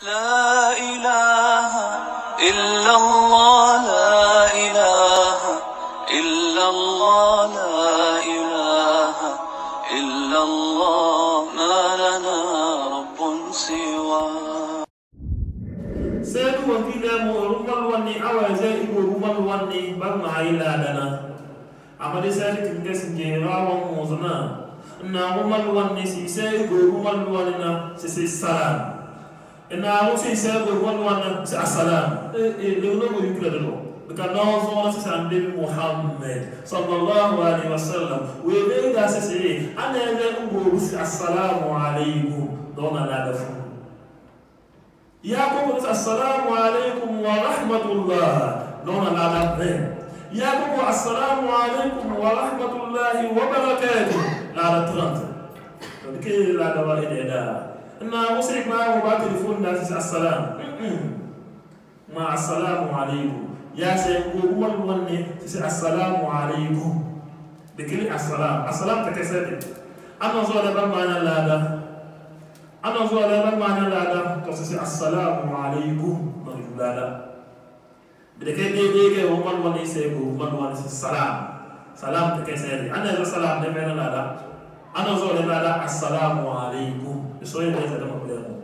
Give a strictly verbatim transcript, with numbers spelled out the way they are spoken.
لا إله إلا الله لا إله إلا الله لا إله إلا الله ما لنا رب سواه سيد وكيلا مرمال واني أوازائي مرمال واني بما إلا لنا أما سيد كنجس جيرا وموزنا نعمل واني سيسي مرمال واننا سيسي السلام ina musi sai go won wan assalam e le no go yukla do ka no zo na sa ande Muhammad sallallahu alaihi wasallam we be ga se se ana le go rusi assalamu alaikum dona la dafu ya ko assalamu alaikum wa rahmatullah dona la dafu ya ko assalamu alaikum wa rahmatullahi wa barakatuh la la trente to ke la da wa ide da na musik ma ba telefon da sai assalam ma assalamu alaikum ya sai ko kuma wanne sai assalamu alaikum da kili assalam assalam ta kai sai ana zo da ban ma'ana lada ana zo da ban ma'ana lada to sai assalamu alaikum ma lada da kai dai dai ga wannan wanne sai ko wannan wanne sai salam salam ta kai sai ana zo salam da mai lada ana zo da lada assalamu alaikum soy da ta da